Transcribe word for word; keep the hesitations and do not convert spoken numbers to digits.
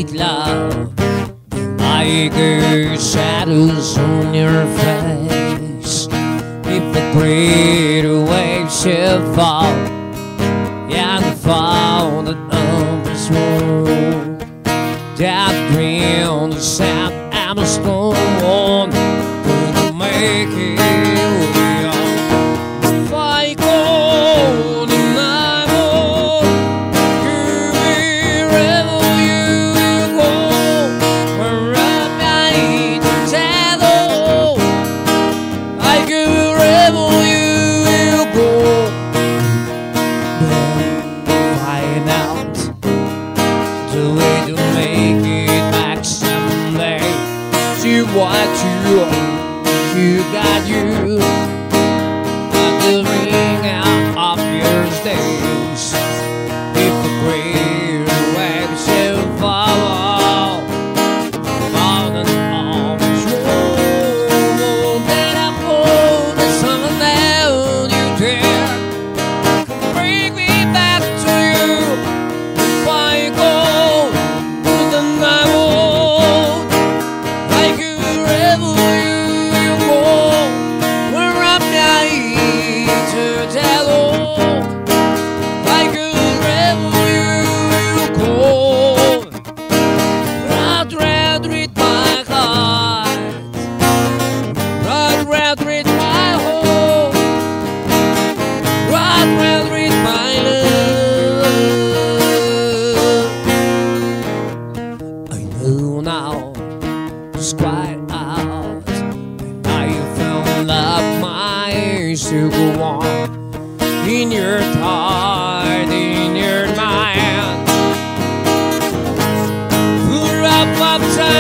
make love like shadows on your face. If the great waves should fall, yeah, the fall that of this world, that dream, the sound, I'm a stone, couldn't make it. What you are, you got you, got the ring out of your stays. If the great waves should fall, fall and always roll, then I pull the sun down, you dare, come bring me back to you. If I go to the night world, like you cried out, and now you feel like my ears to go on in your heart, in your mind. Full up of time.